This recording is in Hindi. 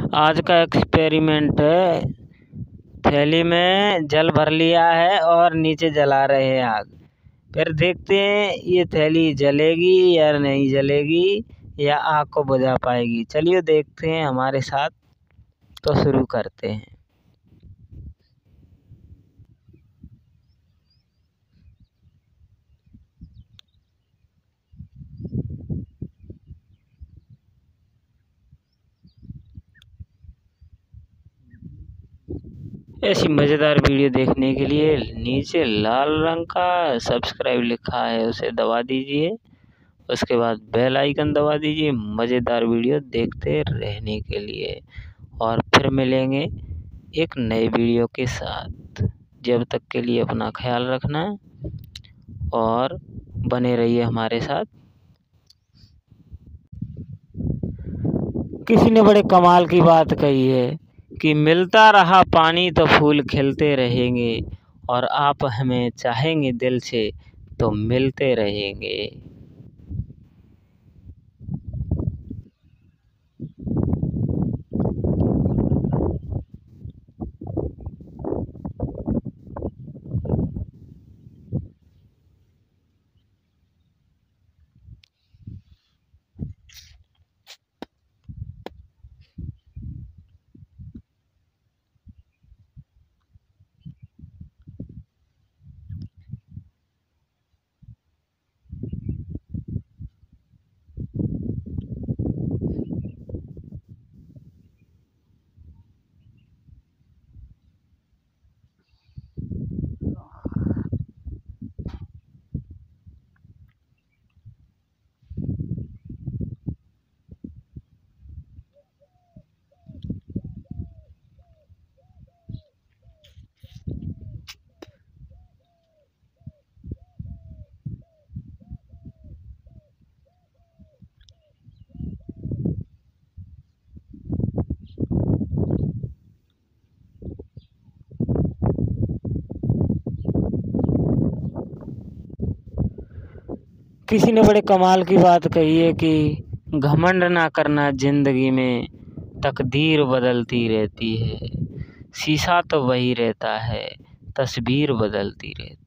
आज का एक्सपेरिमेंट है, थैली में जल भर लिया है और नीचे जला रहे हैं आग। फिर देखते हैं ये थैली जलेगी या नहीं जलेगी या आग को बुझा पाएगी। चलिए देखते हैं हमारे साथ, तो शुरू करते हैं। ऐसी मज़ेदार वीडियो देखने के लिए नीचे लाल रंग का सब्सक्राइब लिखा है, उसे दबा दीजिए। उसके बाद बेल आइकन दबा दीजिए मज़ेदार वीडियो देखते रहने के लिए। और फिर मिलेंगे एक नए वीडियो के साथ। जब तक के लिए अपना ख्याल रखना और बने रहिए हमारे साथ। किसी ने बड़े कमाल की बात कही है कि मिलता रहा पानी तो फूल खिलते रहेंगे, और आप हमें चाहेंगे दिल से तो मिलते रहेंगे। किसी ने बड़े कमाल की बात कही है कि घमंड ना करना जिंदगी में, तकदीर बदलती रहती है। शीशा तो वही रहता है, तस्वीर बदलती रहती है।